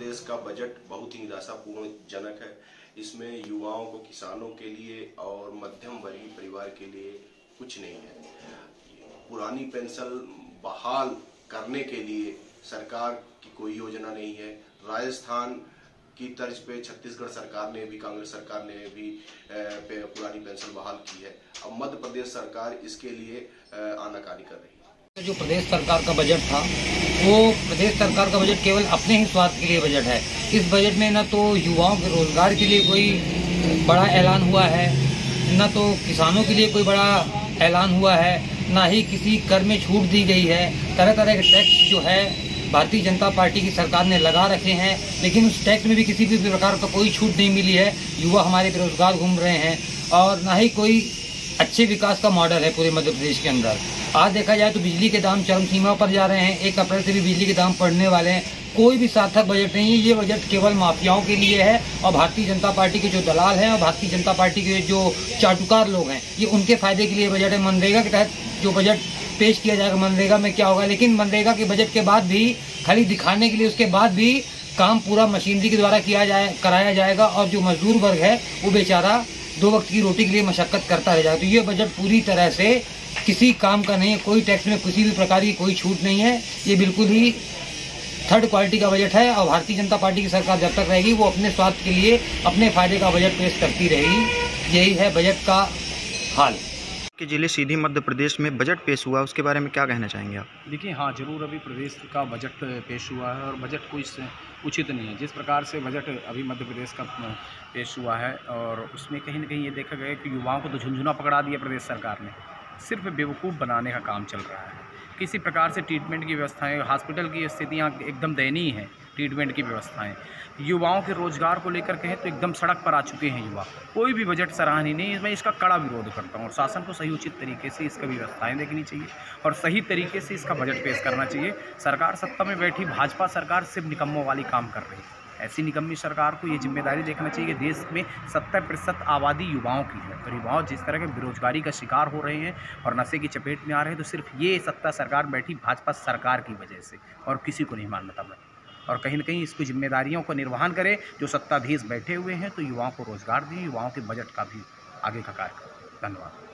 प्रदेश का बजट बहुत ही निराशापूर्ण जनक है। इसमें युवाओं को, किसानों के लिए और मध्यम वर्गीय परिवार के लिए कुछ नहीं है। पुरानी पेंशन बहाल करने के लिए सरकार की कोई योजना नहीं है। राजस्थान की तर्ज पे छत्तीसगढ़ सरकार ने भी, कांग्रेस सरकार ने भी पुरानी पेंशन बहाल की है। अब मध्य प्रदेश सरकार इसके लिए आनाकानी कर रही है। जो प्रदेश सरकार का बजट था, वो प्रदेश सरकार का बजट केवल अपने ही स्वार्थ के लिए बजट है। इस बजट में न तो युवाओं के रोजगार के लिए कोई बड़ा ऐलान हुआ है, न तो किसानों के लिए कोई बड़ा ऐलान हुआ है, ना ही किसी कर में छूट दी गई है। तरह तरह के टैक्स जो है भारतीय जनता पार्टी की सरकार ने लगा रखे हैं, लेकिन उस टैक्स में भी किसी भी प्रकार का कोई छूट नहीं मिली है। युवा हमारे बेरोजगार घूम रहे हैं और ना ही कोई अच्छे विकास का मॉडल है पूरे मध्य प्रदेश के अंदर। आज देखा जाए तो बिजली के दाम चरम सीमा पर जा रहे हैं। 1 अप्रैल से भी बिजली के दाम बढ़ने वाले हैं। कोई भी सार्थक बजट नहीं है। ये बजट केवल माफियाओं के लिए है और भारतीय जनता पार्टी के जो दलाल हैं और भारतीय जनता पार्टी के जो चाटुकार लोग हैं, ये उनके फायदे के लिए बजट है। मनरेगा के तहत जो बजट पेश किया जाएगा, मनरेगा में क्या होगा, लेकिन मनरेगा के बजट के बाद भी खाली दिखाने के लिए, उसके बाद भी काम पूरा मशीनरी के द्वारा कराया जाएगा और जो मजदूर वर्ग है वो बेचारा 2 वक्त की रोटी के लिए मशक्कत करता रह जाएगा। तो ये बजट पूरी तरह से किसी काम का नहीं है। कोई टैक्स में किसी भी प्रकार की कोई छूट नहीं है। ये बिल्कुल ही थर्ड क्वालिटी का बजट है और भारतीय जनता पार्टी की सरकार जब तक रहेगी वो अपने स्वार्थ के लिए अपने फायदे का बजट पेश करती रहेगी। यही है बजट का हाल। कि जिले सीधी मध्य प्रदेश में बजट पेश हुआ, उसके बारे में क्या कहना चाहेंगे आप? देखिए, हाँ ज़रूर, अभी प्रदेश का बजट पेश हुआ है और बजट कोई उचित नहीं है। जिस प्रकार से बजट अभी मध्य प्रदेश का पेश हुआ है और उसमें कहीं ना कहीं ये देखा गया कि युवाओं को तो झुंझुना पकड़ा दिया प्रदेश सरकार ने। सिर्फ बेवकूफ़ बनाने का काम चल रहा है। किसी प्रकार से ट्रीटमेंट की व्यवस्थाएं, हॉस्पिटल की स्थितियाँ एकदम दयनीय हैं। ट्रीटमेंट की व्यवस्थाएं, युवाओं के रोजगार को लेकर कहें तो एकदम सड़क पर आ चुके हैं युवा। कोई भी बजट सराहनीय नहीं है। मैं इसका कड़ा विरोध करता हूँ और शासन को सही उचित तरीके से इसका व्यवस्थाएं देखनी चाहिए और सही तरीके से इसका बजट पेश करना चाहिए। सरकार सत्ता में बैठी भाजपा सरकार सिर्फ निकम्मों वाली काम कर रही है। ऐसी निकम्मी सरकार को ये जिम्मेदारी देखना चाहिए कि देश में 70% आबादी युवाओं की है और युवाओं जिस तरह के बेरोजगारी का शिकार हो रहे हैं और नशे की चपेट में आ रहे हैं, तो सिर्फ ये सत्ता सरकार बैठी भाजपा सरकार की वजह से और किसी को नहीं मान्यता में। और कहीं ना कहीं इसको जिम्मेदारियों का निर्वहन करे जो सत्ताधीश बैठे हुए हैं, तो युवाओं को रोजगार दें, युवाओं के बजट का भी आगे का कार्य करें। धन्यवाद।